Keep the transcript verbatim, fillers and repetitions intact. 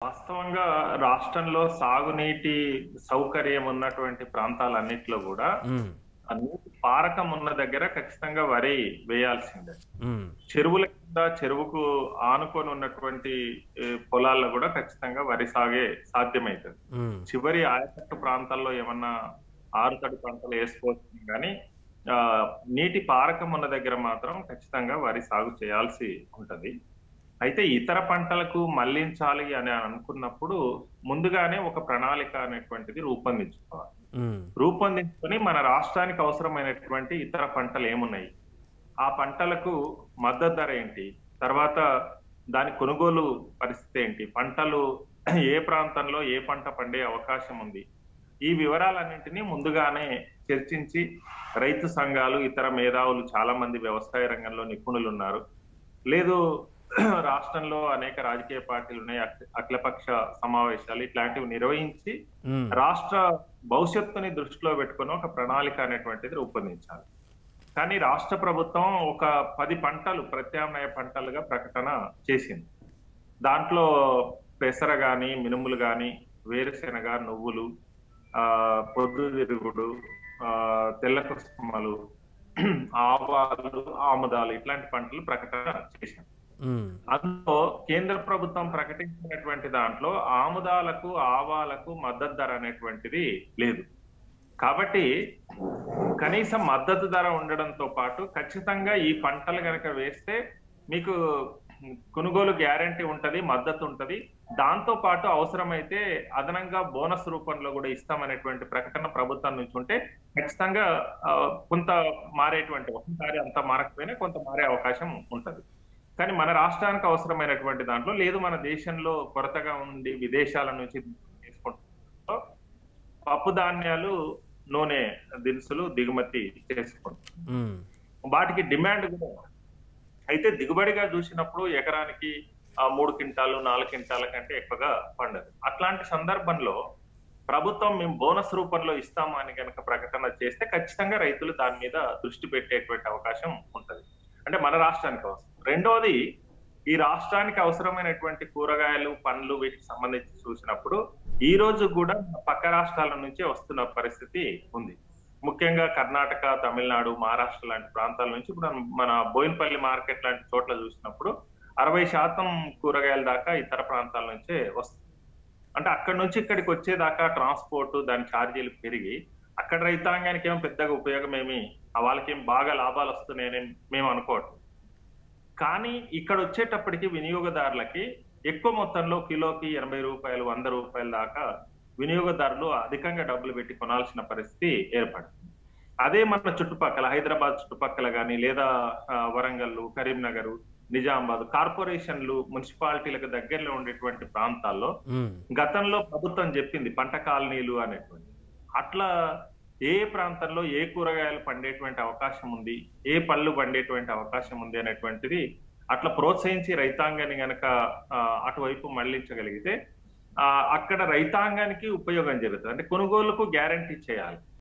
వాస్తవంగా రాష్ట్రంలో సాగునీటి సౌకర్యం ఉన్నటువంటి ప్రాంతాలన్నిట్లో గూడా, హ్మ్. ఆ నీటి పారకం ఉన్న దగ్గర ఖచ్చితంగా వరి వేయాల్సిందే. హ్మ్. చెరువుల కింద, చెరువుకు ఆనుకొని ఉన్నటువంటి ఈ పొలాల్లో గూడా ఖచ్చితంగా వరి సాగే సాధ్యమైతది. హ్మ్. చివరి ఆయకట్టు ప్రాంతాల్లో ఏమన్నా ఆరుతడి పంటలు ఏసుకోవచ్చు గానీ, ఆహ్, నీటి పారకం ఉన్న దగ్గర మాత్రం ఖచ్చితంగా వరి సాగు చేయాల్సి ఉంటది. అయితే ఇతర పంటలకు మళ్లించాలి అని అనుకున్నప్పుడు, ముందుగానే ఒక ప్రణాళిక అనేటువంటిది రూపొందించుకోవాలి. హ్మ్. రూపొందించుకొని మన రాష్ట్రానికి అవసరమైనటువంటి ఇతర పంటలేమున్నాయి? ఆ పంటలకు మద్దతు ధర ఏంటి? తర్వాత దాని కొనుగోలు పరిస్థితి ఏంటి? పంటలు ఏ ప్రాంతంలో ఏ పంట పండే అవకాశం ఉంది? ఈ వివరాలన్నింటినీ ముందుగానే చర్చించి రైతు సంఘాలు, ఇతర మేధావులు చాలా మంది వ్యవసాయ రంగంలో నిపుణులున్నారు. లేదు రాష్ట్రంలో అనేక రాజకీయ పార్టీలున్నాయి. అఖి అఖిలపక్ష సమావేశాలు ఇట్లాంటివి నిర్వహించి, హ్మ్. రాష్ట్ర భవిష్యత్తుని దృష్టిలో పెట్టుకొని ఒక ప్రణాళిక అనేటువంటిది రూపొందించాలి. కానీ రాష్ట్ర ప్రభుత్వం ఒక పది పంటలు ప్రత్యామ్నాయ పంటలుగా ప్రకటన చేసింది. దాంట్లో పెసర గాని, మినుములు గాని, వేరుశెనగ, నువ్వులు, ఆహ్, పొద్దుతిరుగుడు, ఆహ్, తెల్ల కుసుమలు, ఆవాలు, ఆముదాలు ఇట్లాంటి పంటలు ప్రకటన చేసింది. హ్మ్. అందులో కేంద్ర ప్రభుత్వం ప్రకటించినటువంటి దాంట్లో ఆముదాలకు, ఆవాలకు మద్దతు ధర అనేటువంటిది లేదు. కాబట్టి కనీసం మద్దతు ధర ఉండడంతో పాటు ఖచ్చితంగా ఈ పంటలు గనక వేస్తే మీకు కొనుగోలు గ్యారంటీ ఉంటది, మద్దతుంటది. దాంతో పాటు అవసరమైతే అదనంగా బోనస్ రూపంలో గూడా ఇస్తామనేటువంటి ప్రకటన ప్రభుత్వం నుంచి ఉంటే ఖచ్చితంగా ఆహ్, కొంత మారేటువంటి ఒకసారి అంతా మారకపోయినా కొంత మారే అవకాశం ఉంటది. కానీ మన రాష్ట్రానికి అవసరమైనటువంటి దాంట్లో లేదు మన దేశంలో కొరతగా ఉండి విదేశాల నుంచి తీసుకుంటూ పప్పు ధాన్యాలు, నూనె దినుసులు దిగుమతి చేసుకుంటాం. హ్మ్. వాటికి డిమాండ్ గూడా ఉంది. అయితే దిగుబడిగా చూసినప్పుడు ఎకరానికి ఆహ్, మూడు క్వింటాలు, నాలుగు క్వింటాల కంటే ఎక్కువగా పండదు. అట్లాంటి సందర్భంలో ప్రభుత్వం మేము బోనస్ రూపంలో ఇస్తాము అని గనక ప్రకటన చేస్తే ఖచ్చితంగా రైతులు దాని మీద దృష్టి పెట్టేటువంటి అవకాశం ఉంటది. అంటే మన రాష్ట్రానికి అవసరం. రెండోది ఈ రాష్ట్రానికి అవసరమైనటువంటి కూరగాయలు, పండ్లు వీటికి సంబంధించి చూసినప్పుడు ఈ రోజు గూడా పక్క రాష్ట్రాల నుంచే వస్తున్న పరిస్థితి ఉంది. ముఖ్యంగా కర్ణాటక, తమిళనాడు, మహారాష్ట్ర లాంటి ప్రాంతాల నుంచి ఇప్పుడు మన బోయినపల్లి మార్కెట్ లాంటి చోట్ల చూసినప్పుడు అరవై శాతం కూరగాయల దాకా ఇతర ప్రాంతాల నుంచే వస్తుంది. అంటే అక్కడి నుంచి ఇక్కడికి వచ్చేదాకా ట్రాన్స్‌పోర్ట్ దాని ఛార్జీలు పెరిగి, అక్కడ రైతాంగానికి ఏమో పెద్దగా ఉపయోగమేమి ఆహ్, వాళ్ళకేం బాగా లాభాలొస్తున్నాయని మేము అనుకోవట్లేదు. కానీ ఇక్కడొచ్చేటప్పటికి వినియోగదారులకి ఎక్కువ మొత్తంలో కిలోకి రూ. ఎనభై రూపాయలు, వంద రూపాయల దాకా వినియోగదారులు అధికంగా డబ్బులు పెట్టి కొనాల్సిన పరిస్థితి ఏర్పడుతుంది. అదే మన చుట్టుపక్కల హైదరాబాద్ చుట్టుపక్కల గాని, లేదా ఆహ్, వరంగల్లు, కరీంనగరు, నిజామాబాద్ కార్పొరేషన్‌లు, మున్సిపాలిటీలకు దగ్గరలో ఉండేటువంటి ప్రాంతాల్లో హ్మ్. గతంలో ప్రభుత్వం జెప్పింది పంట కాలనీలు అనేటువంటిది. అట్లా ఏ ప్రాంతంలో ఏ కూరగాయలు పండేటువంటి అవకాశం ఉంది, ఏ పళ్ళు పండేటువంటి అవకాశం ఉంది అనేటువంటిది అట్లా ప్రోత్సహించి రైతాంగాన్ని గనక ఆహ్, అటువైపు మళ్లించగలిగితే ఆహ్, అక్కడ రైతాంగానికి ఉపయోగం జరుగుతది. అంటే కొనుగోలుకు గ్యారంటీ చేయాలి.